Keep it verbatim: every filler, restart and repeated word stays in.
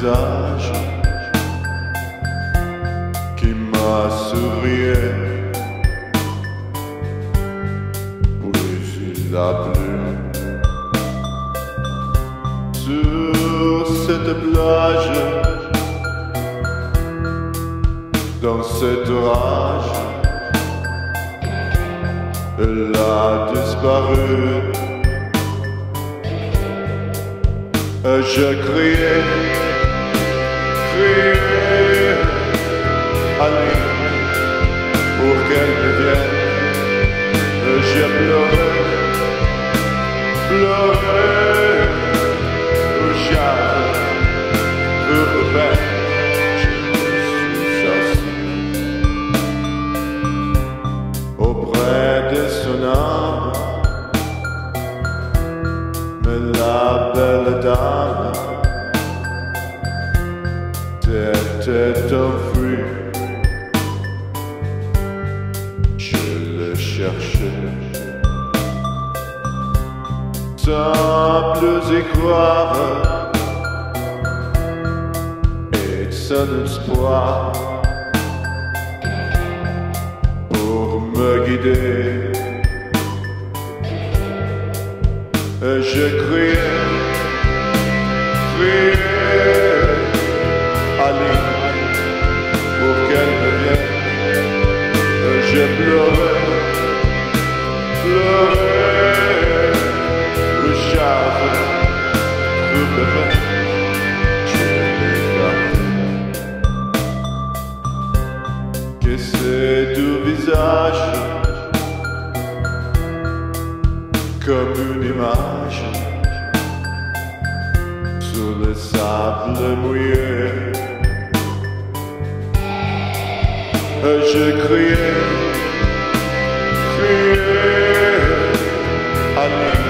visage qui m'a sourié. Puis il a plu sur cette plage, dans cet orage. Elle a disparu. Et je criais, criais, allez, pour qu'elle revienne. Et j'ai pleuré, pleuré, j'avais pour le bain. Je me suis assis auprès de son âme. Mais la belle dame s'était enfuie. Je l'ai cherchée sans plus y croire, et sans espoir pour me guider. Et je criais, criais, allez, pour qu'elle revienne. Et j'ai pleuré, pleuré, j'avais trop besoin. Je l'ai gardé. Que c'est du visage comme une image sur le sable mouillé. Et je criais, criais, allez.